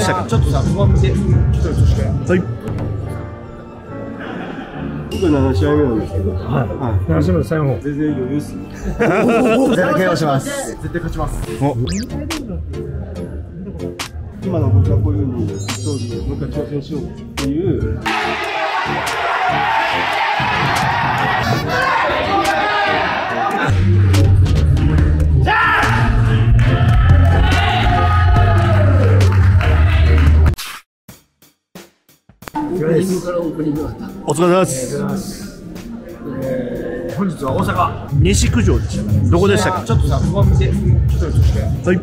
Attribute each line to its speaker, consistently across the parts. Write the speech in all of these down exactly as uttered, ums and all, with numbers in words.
Speaker 1: したっけ？
Speaker 2: ちょっとさ、そこ見て、ちょっととして。
Speaker 1: はい。
Speaker 3: 僕なな試合目なんですけど、はい。
Speaker 2: なな試合目最後。
Speaker 3: 全然余裕っすね。
Speaker 4: 絶対 ケーオー します。
Speaker 2: 絶対勝ちます。
Speaker 1: お。
Speaker 3: 今の僕がこういうふうに競技をもう一回挑戦しようっていう。
Speaker 1: お疲れ様です。
Speaker 2: えー、本日は大阪
Speaker 1: 西九条でしたかね。どこでしたっけ？
Speaker 2: ちょっとさ、そこ見て、ちょっととして。
Speaker 1: はい。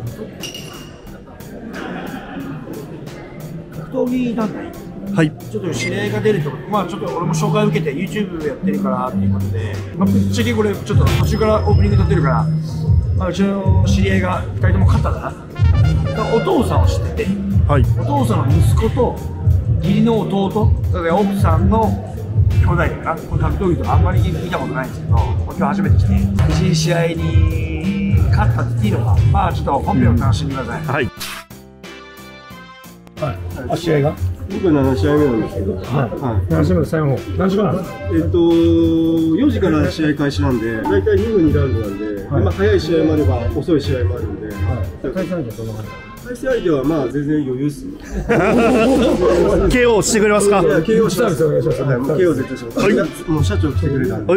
Speaker 2: 格闘技団体。
Speaker 1: はい。
Speaker 2: ちょっと指令が出ると、まあちょっと俺も紹介を受けて YouTube やってるからっていうことで、まあ、ぶっちゃけこれちょっと途中からオープニング撮ってるから、まあ、うちの知り合いがふたりとも勝ったかな。お父さんを知ってて、
Speaker 1: はい。
Speaker 2: お父さんの息子と義理の弟、だから奥さんの兄弟かな。この格闘技とかあんまり見たことないんですけど、今日初めて来て、無事試合に勝ったって言っていいのか、まあちょっと本編を楽しんでください。
Speaker 1: はい。
Speaker 2: はい。あ、試合が
Speaker 3: 僕はなな試合目なんですけど、はい。
Speaker 2: なな試合目の最後、何時間？
Speaker 3: えっと、よじから試合開始なんで、大体にふんにラウンドなんで、はい、まあ早い試合もあれば遅い試合もあるんで、はい、対戦相手はどんな感じ？対戦相手はまあ全然余裕っすね。
Speaker 1: ケーオー してくれますか？
Speaker 3: いや、ケーオー します。はい、もう ケーオー 絶対します。はい、もう社長来てくれたんで。はい。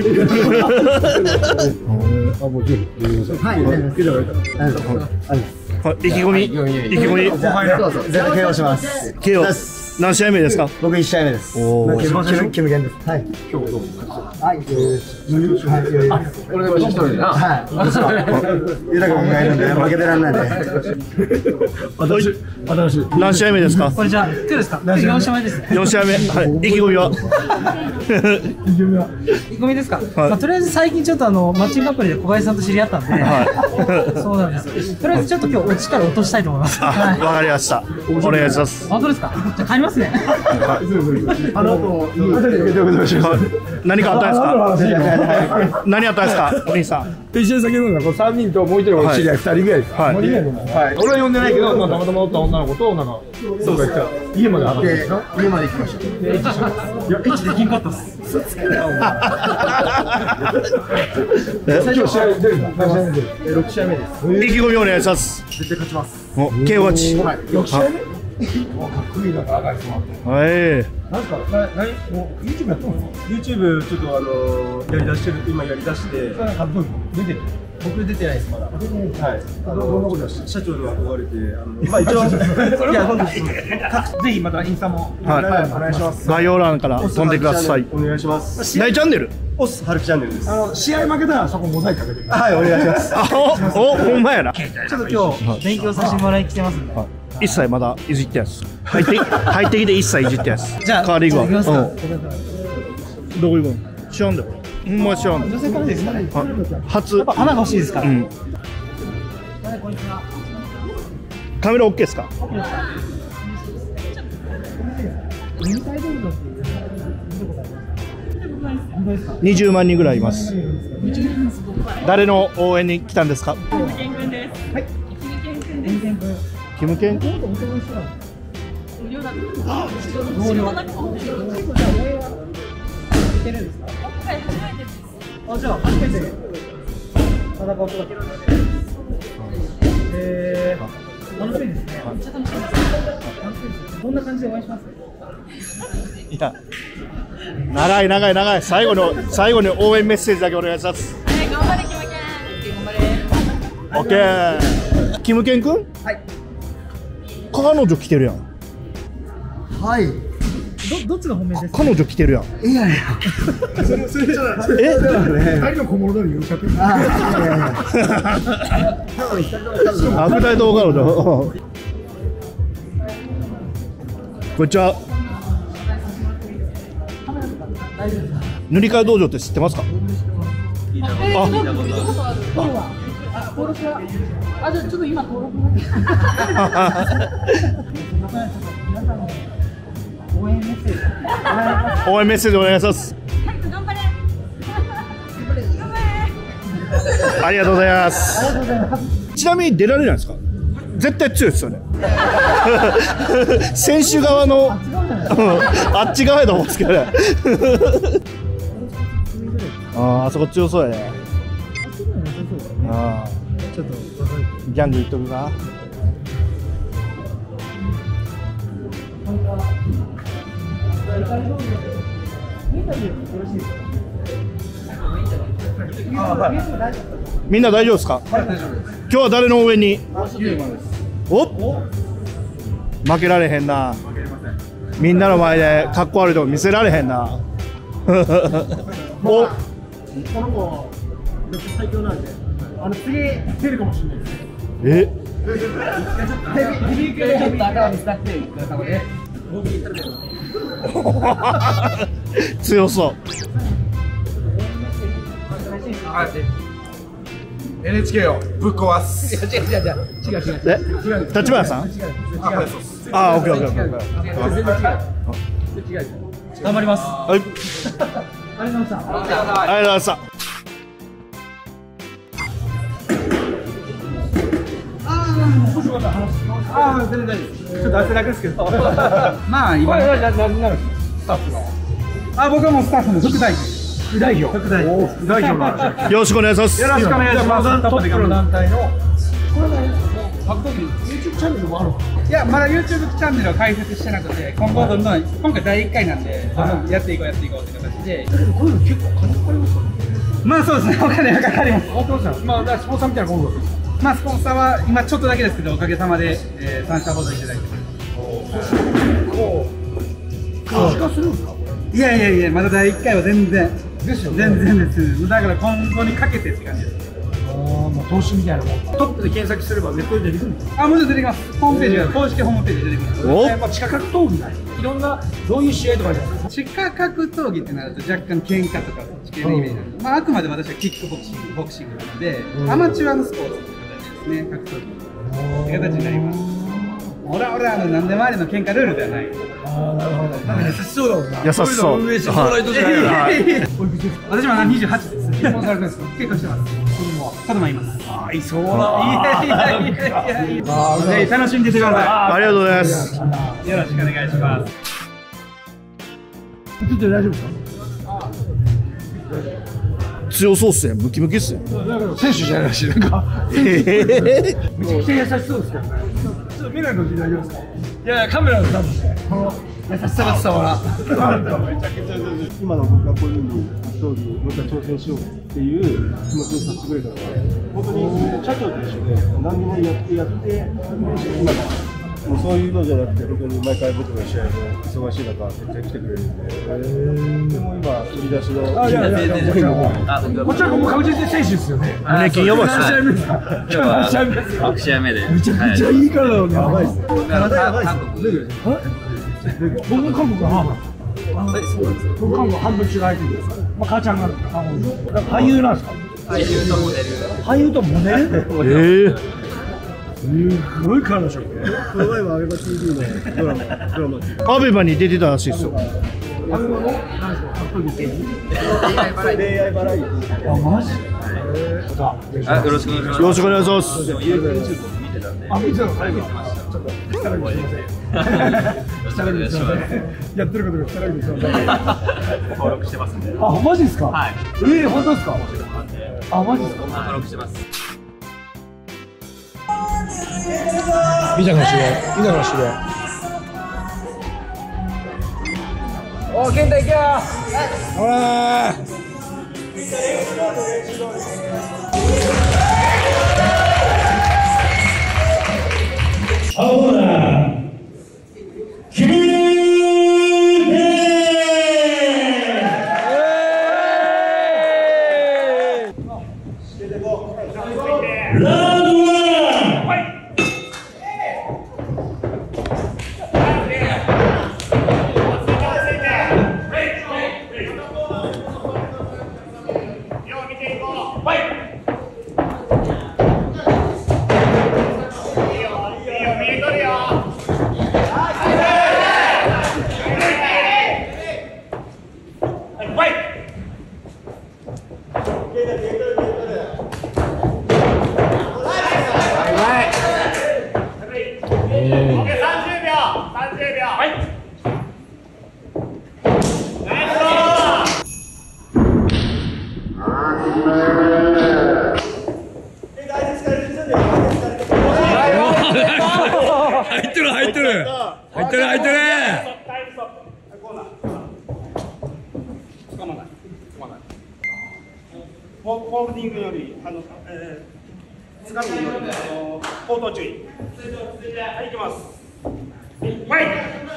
Speaker 3: あ、もうぜひ。はい。はい。意気込み、意気込み。
Speaker 4: どうぞ。絶対 ケーオー します。
Speaker 1: ケーオー。何試合目ですか？
Speaker 4: 僕いち試合目です。
Speaker 1: おお。
Speaker 4: キムキムゲンです。はい。今日どう？はい。はい。俺が一人でな。はい。豊君がいるんで負けてらんないで。
Speaker 1: 私、私。何試合目ですか？
Speaker 5: これじゃあ、今日ですか？よん試合目ですね。
Speaker 1: よん試合目。はい。意気込みは？
Speaker 5: 意気込みは？意気込みですか？まあとりあえず最近ちょっとあのマッチングアプリで小林さんと知り合ったんで、そうなんですよ。とりあえずちょっと今日オチから落としたいと思います。
Speaker 1: わかりました。お願いします。
Speaker 5: 本当ですか？じゃあ帰りますね。
Speaker 3: あの後、
Speaker 1: 何かあったんですか？何あったんですか？お兄さん。
Speaker 2: 一緒に酒飲んだこのさんにんともう一人の知り合いふたりぐらいです。はい。俺は呼んでないけど、まあたまたまおった女の子となんかそうか言った家まで上がって
Speaker 4: 家まで行きました。
Speaker 2: いやエッチできんかったっす。今日試合出るんだ。何試合目出る？ろく試合目です。
Speaker 1: 意気込みお願いします。
Speaker 2: 絶対勝ちます。
Speaker 1: お、ケーオー 値。
Speaker 2: はい。ろく試合目？かっこいいなんか赤い人もあって。
Speaker 1: はい。
Speaker 2: なんかな何もう YouTube やってますか？
Speaker 3: YouTube ちょっとあのやりだしてる今やりだして。
Speaker 2: かっこいい出てる。
Speaker 3: 僕出てないですまだ。はい。あのどんなこと社長に憧れてあのまあ一応
Speaker 2: いや本当にぜひまたインスタも
Speaker 1: はい
Speaker 2: お願いします。
Speaker 1: 概要欄から飛んでください。
Speaker 3: お願いします。
Speaker 1: 大チャンネル。
Speaker 3: オスハルキチャンネルです。
Speaker 2: あの試合負けたらそこモザイクかけて。
Speaker 3: はい、お願いします。
Speaker 1: あ、お、お、ほんまやな。
Speaker 5: ちょっと今日勉強させてもらいに来てますんで。
Speaker 1: 一切まだいじってやつ。入って入ってきて一切いじってやつ。
Speaker 5: じゃあ
Speaker 1: 代わり行くわ。
Speaker 5: 行きますか。
Speaker 1: どこ行くの？知らんだよ。ほんま知らん。
Speaker 5: 女性からですかね。
Speaker 1: 初。
Speaker 5: やっぱ花が欲しいですから。
Speaker 1: うん。カメラオッケーですか？にじゅうまんにんぐらいいます。誰の応援に来たんですか？キムケン君。
Speaker 5: あ、じゃあ初めて戦うことができる。えー、楽しみですね。めっちゃ楽しみです。どんな感じでお会いします？
Speaker 1: いや、長い長い長い。最後の最後に応援メッセージだけお願いします。
Speaker 6: 頑張れキムケン。頑張れ。
Speaker 1: オッケー。キムケン君？
Speaker 4: はい。
Speaker 1: 彼女来てるやん。
Speaker 4: はい。
Speaker 5: どどっちが本命ですか？
Speaker 1: 彼女来てるやん。
Speaker 4: いやいや。
Speaker 3: それそれじゃない。
Speaker 1: え？
Speaker 2: 二人の小物通り言うしゃってる。
Speaker 4: ああ、いやいや。
Speaker 1: あ、二人とも彼女。こんにちは。塗り替え道場って知ってますか？あ、
Speaker 6: 登録は、あ、じゃあちょっと今登録だけ。応援メッセージ。
Speaker 1: 応援メッセージお願いします。
Speaker 6: 頑張れ。頑張れ。
Speaker 1: ありがとうございます。ちなみに出られないんですか？絶対強いですよね。 選手側のあっち側やと思うんですけどね。あー、あそこ強そうやね。あー、ちょっとギャング言っとくか。みんな大丈夫ですか？今日は誰の応援に？お？負けられへんな。みんなの前でかっこ悪いとこ見せられへんな。お。この子最強なんで、あの次出るかもしれないです。え？強そう。
Speaker 2: エヌエイチケー をぶっ壊す。違う違う違う違う違う違う。
Speaker 1: え、立花さん？あ、オッケーオッケーオッケー。
Speaker 2: 全然違う。違う。
Speaker 5: 頑張ります。
Speaker 1: はい。
Speaker 5: ありがとうございました。
Speaker 1: ありがとうございました。
Speaker 2: ああ、全然大丈夫です。ちょっと汗だけですけど。まあ、今。スタッフの。あ、僕はもうスタッフの副代表。副代表。副代表。副代表の話。
Speaker 1: よろしくお願いします。
Speaker 2: よろしくお願いします。トップの団体の。
Speaker 5: これね、格闘技 YouTube チャンネルもあるの？
Speaker 2: いや、まだ YouTube チャンネルを開設してなくて、今後どんどん、今回だいいっかいなんで、どんどんやっていこうやっていこうって形で。
Speaker 5: だけどこういうの結構金かかりますよね。
Speaker 2: まあそうですね、お金がかかります。
Speaker 5: まあ、スポンサーみたいなものです。
Speaker 2: まあスポンサーは今ちょっとだけですけど、おかげさまで、えー、参加報道いただいてます。
Speaker 5: こう、可視化するんですか？
Speaker 2: いやいやいや、まだだいいっかいは全然。ですよね。全然です。だから今後にかけてって感じです。
Speaker 5: ああ、まあ投資みたいなもん。トップで検索すればネットで出てくるんですか？
Speaker 2: あ、もちろん出てきます。ホームページが、公式ホームページで出てきます。
Speaker 1: お？
Speaker 5: やっぱ地下格闘技ない。いろんなどういう試合とかじゃないですか。
Speaker 2: 地下格闘技ってなると若干喧嘩とかそっち系のイメージなんです。まああくまで私はキックボクシング、ボクシングなので、アマチュアのスポーツって形ですね、格闘技。って形になります。オラオラの何でもありの喧嘩ルールではない。
Speaker 5: ああ、なるほど。なんか優しそうだもんな。
Speaker 1: 優しそう。
Speaker 5: 運営してもらいとじゃないな。
Speaker 2: 私もにじゅうはちです。結婚されてるんですか？結婚してます。子供います。
Speaker 5: ああ、いそうだ。
Speaker 2: いやいやいやいや。ああ、ぜひ楽しんでてくださ
Speaker 1: ありがとうございます。
Speaker 2: い。よろしくお願いします。
Speaker 5: 映って大丈夫ですか？
Speaker 1: 強そうっすね。ムキムキっすね。
Speaker 5: 選手じゃないらしい。なんか。
Speaker 1: ええ。
Speaker 5: めちゃくちゃ優しそうですけどね。ちょっと未来の時代ですか？いやいや、カメラの多分この優しさが伝わらん。
Speaker 3: 今の僕がこういうふうに格闘技にもう一回挑戦しようっていう気持ちにさせてくれたのは、本当に社長と一緒で何でもやってやって今だ。もうそういうのじゃなくて、本当に毎回僕の試合も忙しい中、絶対来てくれるんで、でも今、売り出しの、
Speaker 5: あ、いやいやいや、こちらも確実に選手ですよね。
Speaker 1: 胸筋やばいっすね。
Speaker 5: 何試合目ですか？
Speaker 7: 今日はろく試合目で。
Speaker 5: めちゃくちゃいいからだよね。やばいっすね。
Speaker 7: 体やばいっすね。
Speaker 5: 僕も韓国はハーフ。僕韓国半分違う相手です。まあ母ちゃんが俳優なんですか？
Speaker 7: 俳優とモデル。
Speaker 5: 俳優とモデ
Speaker 1: え
Speaker 5: ル？
Speaker 1: え。
Speaker 5: すごい彼女。
Speaker 3: この前はアベマ ティーブイ のドラマ、ドラマ
Speaker 1: アベマに出てたらしいですよ。
Speaker 5: あの何ですか？格闘技系に？
Speaker 3: 恋愛バラエティー。
Speaker 5: あ、マジ？
Speaker 7: あ、よろしくお願いします。
Speaker 1: よろしくお願いします。
Speaker 5: あ、見てたの最後。ちょっと来たら見てください。来たら見てください。やってることが来たら見てください。
Speaker 7: 登録してますんで。
Speaker 5: あ、マジですか？
Speaker 7: はい。
Speaker 5: ええ、本当ですか？あ、マジですか？
Speaker 7: 登録してます。
Speaker 5: みちゃんの知り合い、みちゃんの知り合い。おー、健太行けよ。ほらー。ほら。君。
Speaker 3: はいーディングより、あの、えー、つかみより、あの、口頭注意。はい、いきます。はい。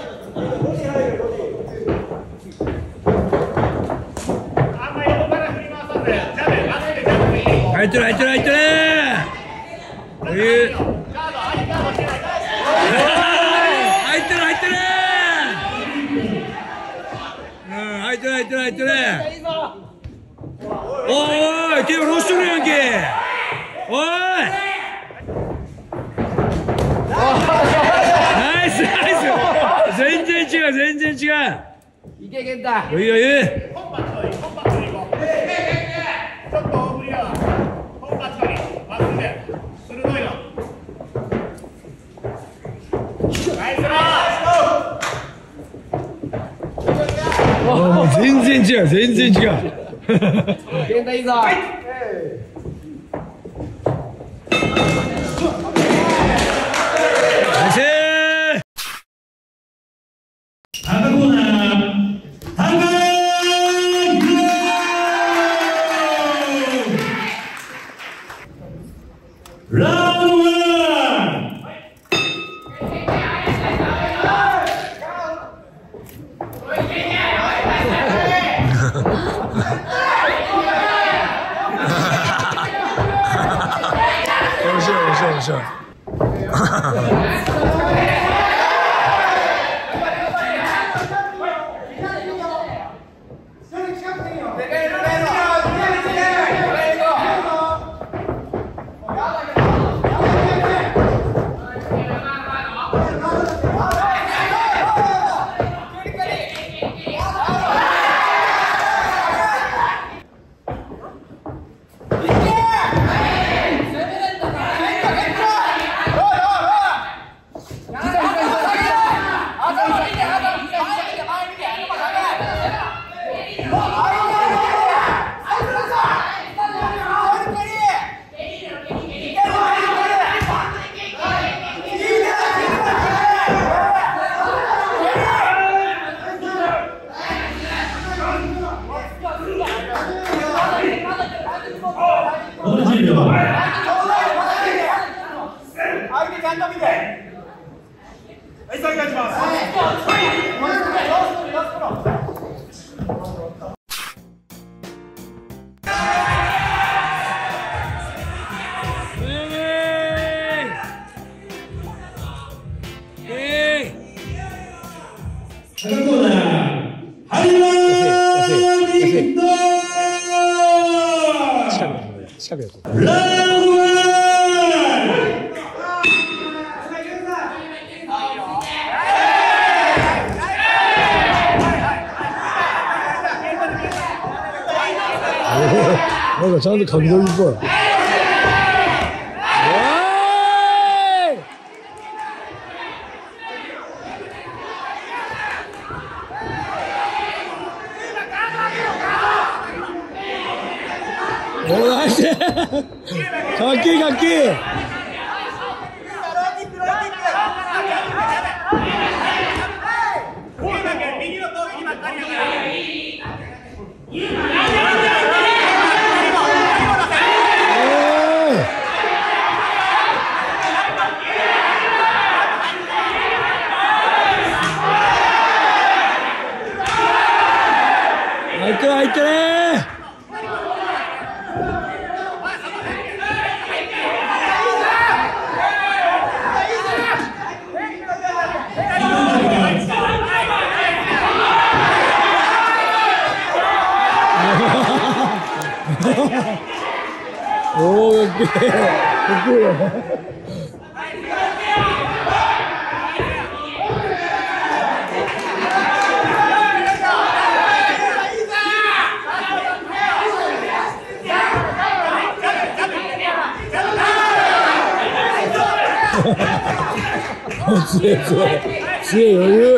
Speaker 3: あんまり横から振り回さんで、じゃあね、まっすぐジャンプでいい。
Speaker 2: 入ってる入ってる入ってる。えー、
Speaker 3: カード、はい、カードしてないから。
Speaker 2: 入ってる入ってる。うん、入ってる入ってる入ってる。おーい、手を下ろしとるやんけ。おい。ナイスナイス。全然違う全然違う。いけいけんだ。いいよいい。
Speaker 3: コンパクトに、コンパクトに行こう。ちょっと大振りだわ。コンパクトに、まっすぐで、鋭いの。ナイスラ
Speaker 2: あ、もう全然違う全然違う。現代いいぞ。はい。
Speaker 8: 赤コーナー、赤グラウンドワン。
Speaker 2: 面白い面白い面白い。
Speaker 9: なんかちゃんと角取りっぽい。おい、ナイス。かっけえかっけえ。入ってる入ってる。おー、かっけえ。かっこいいよ。強い強い強い余裕。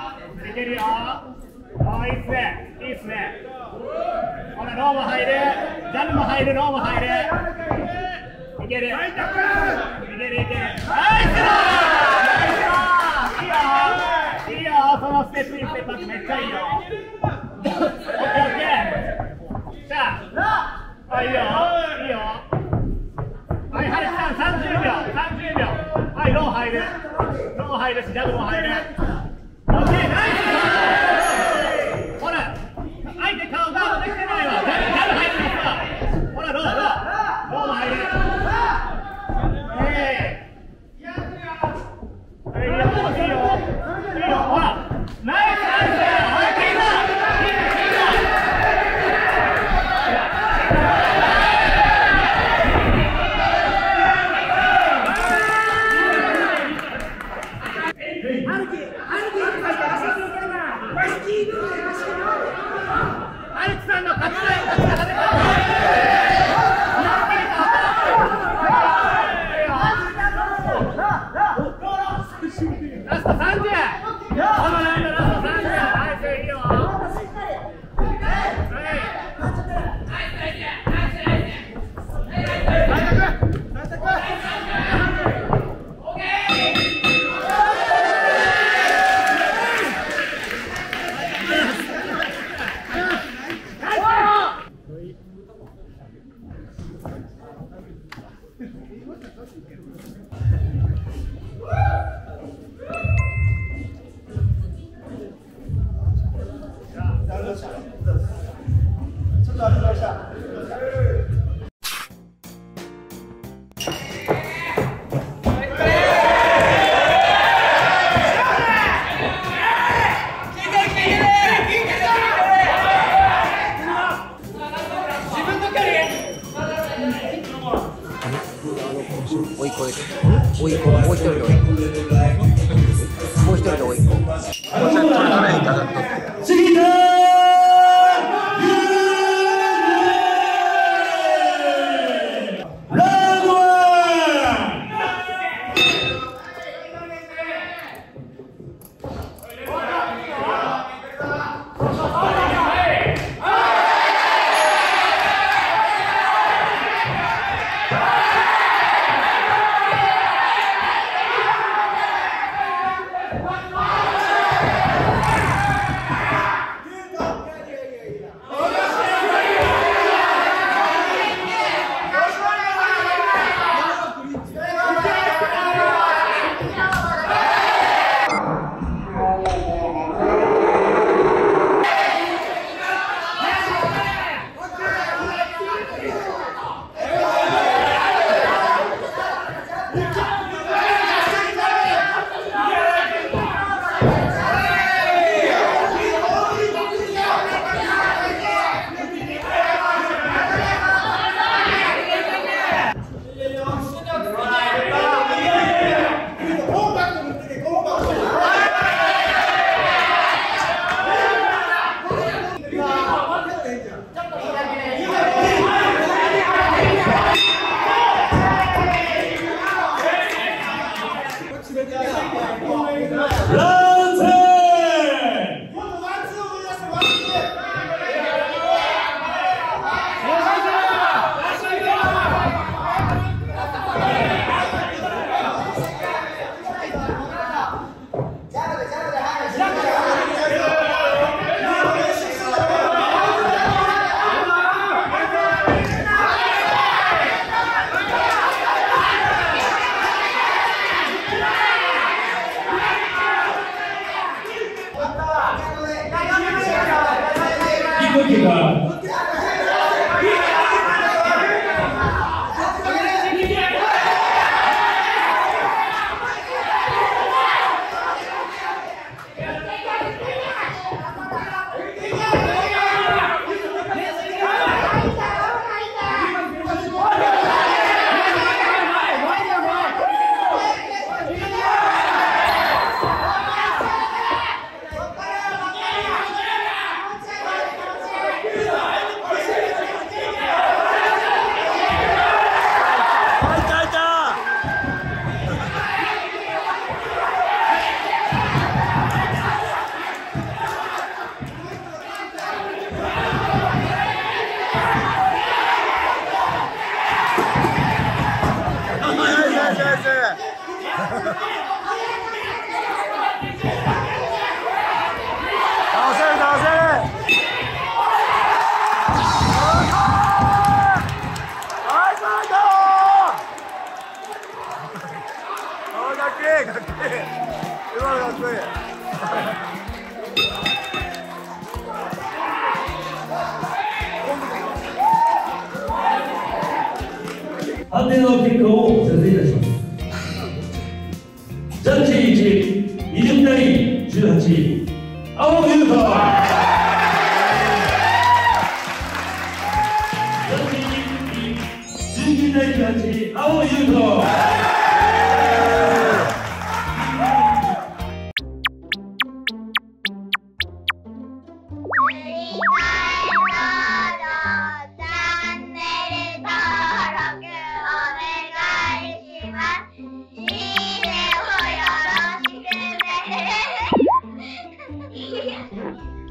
Speaker 10: いけるよ。ああ、いいっすね。いいっすね。ほら、ローも入る。ジャンも入る、ローも入る。いける。いける、いける。ナイスだー。いいよ。いいよ。そのステップインステップアップめっちゃいいよ。オッケーオッケー。さあ。あ、いいよ。いいよ。はい、ハルさん、さんじゅうびょう。さんじゅうびょう。はい、ロー入る。ロー入るし、ジャブも入る。オッケー、ナイス。ほら、相手顔ガードできてないわ。ジャブ入るんですよ。ほら、ロー、ロー。ローも入る。えい。はい、いいよ、いいよ。いいよ、ほら。ナイス、ナイス。はい、ケイタ。アルキさんの勝ちだよ。ラストさんじゅう。このラウンドラストさんじゅう。ナイス、いいよ。
Speaker 11: 追い込追い込もう一人で追い込もう一人で追い込もうちょっと取れたらいいかなと次だ
Speaker 8: Yeah. 判定の結果をお知らせいたします。ジャッジいち、にじゅうたいじゅうはち、青優斗。ジャッジに、じゅうきゅうたいじゅうはち、青優斗。
Speaker 12: いいねをよろしくね。